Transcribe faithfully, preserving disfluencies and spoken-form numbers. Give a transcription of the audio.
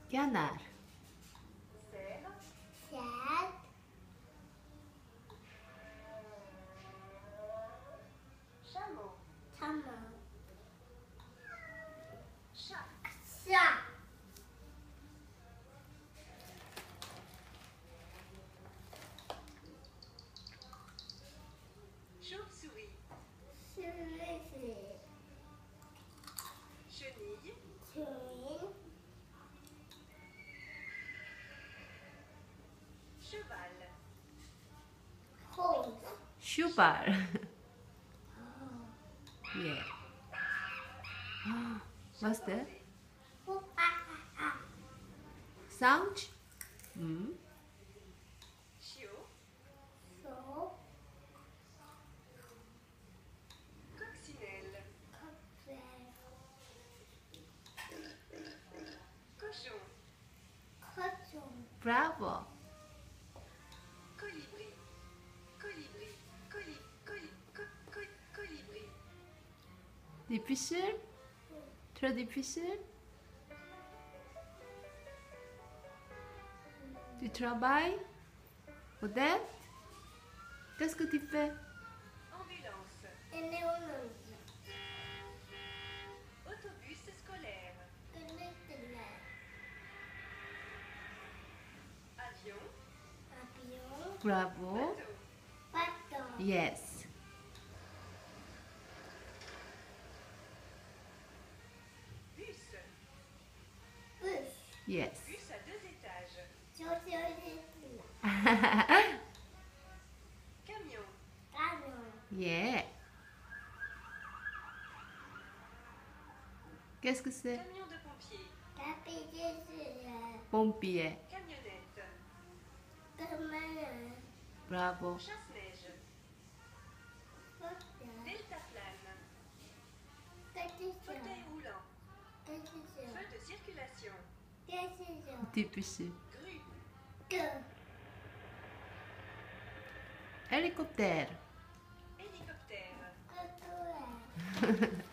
Canard. Cerf. Cerf. Chameau. Chameau. Chat. Chat. Chauve-souris. Souris. Chenille. Chenille. Cheval. Rose. Cheval. Yeah. What's that? Sound? Hmm. Chiot. So. Coccinelle. Cocktail. Cochon. Cochon. Bravo. Colibri. Colibri. Coli, coli, co, co, colibri. Difficile? Trop difficile? Tu travailles? Odette? Qu'est-ce que tu fais? Ambulance. Éléonore. Autobus scolaire. Connecteur. Avion. Avion. Bravo. Bateau. Bateau. Yes. Bus. Bus. Yes. Bus à deux étages. Société. Camion. Camion. Yeah. Qu'est-ce que c'est? Camion de pompier. Capitaine. Pompier. Camionnette. Camion. Bravo. Chasse-neige. Fauteuil. Deltaplane. Camion. Fauteuil roulant. Camion. Feu de circulation. Camion. Difficile. Grue. Que. Hélicoptère. Hélicoptère. Cotoelle.